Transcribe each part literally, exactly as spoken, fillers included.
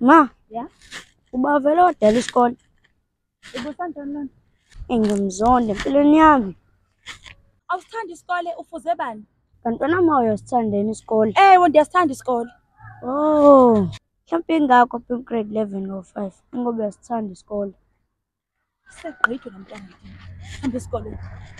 Ma, Yeah? ubavela odela isikole. Ubusandoni lona? Engimzonda empilweni yami. Awusithanda isikole ufuze bani? Bantwana ma uyasithandeni isikole. Ewe ndiyasithanda isikole. Oh, mhlawumbe ingakho apha grade eleven or five. Ingoba uyasithanda isikole. Segqitho lo mntwana. Hamba esikoleni.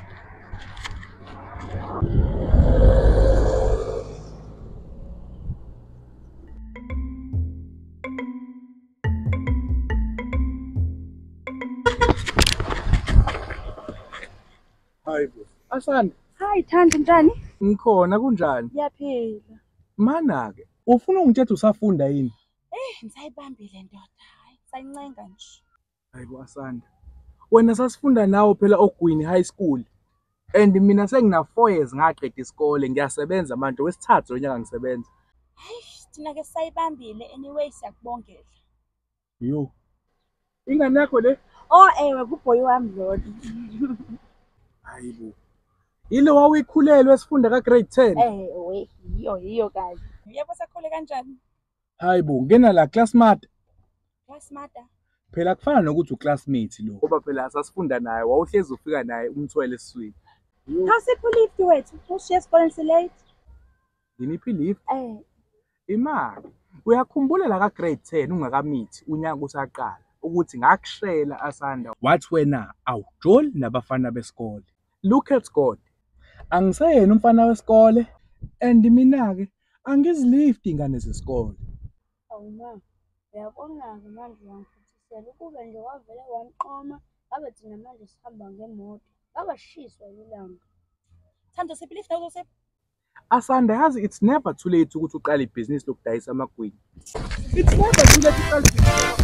Hayibo. Asanda. Hayi Thandi mntani. Ngikhona kunjani? Ngiyaphila. Mana ke, ufuna ungithetha usafunda yini? Eh, ngisayibambile ndoda. Hayi, sayincenga nje. Hayibo Asanda. Wena sasifunda nawe phela oGwini High School. And mina sengina four years ngaqeda isikole, ngiyasebenza manje wesithathu onyaka ngisebenza. Hayi, thina ke sayibambile anyway siyakubongela. Yo. Ingane yakho le? Oh, ewe kuboy wami lona. Hayibo. Ile wawikhulelwe esifunda ka grade ten. Eh, we, yiyo yiyo kazi. Yebo sakhole kanjani? Hayibo, ngena la classmate. Classmate. Phela kufana nokuthi uclassmate lo. Ngoba phela sasifunda naye, wawuhlezi ufika naye umthwele esiswini. Khasiphi lift wethu? Ushiya esikoleni silate. Nginiphi lift? Eh. Imali. Uyakhumbula la ka grade ten ungakamithi unyaka usaqala ukuthi ngakushela Asanda. Wathi wena awujoli nabafana besikole. Look at God. Angisayena umfana wesikole and mina ke angizilift ingane zesikole. Awuma. Uyabona ke manje uyangifuthisela ukube nje wavele wanqoma, ngabe thina manje sihamba ngemoto. Ngabashiswa yilanga. Thando sephi lift awuzosephi? Asanda yazi it's never too late ukuthi uqale ibhizinisi lokudayisa amagwinya. It's never too late uqale ibhizinisi.